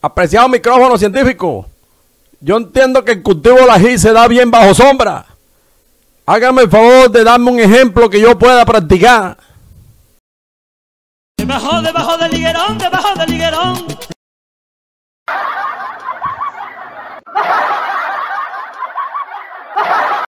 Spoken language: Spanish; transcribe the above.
Apreciado micrófono científico, yo entiendo que el cultivo del ají se da bien bajo sombra. Hágame el favor de darme un ejemplo que yo pueda practicar. Debajo del higuerón,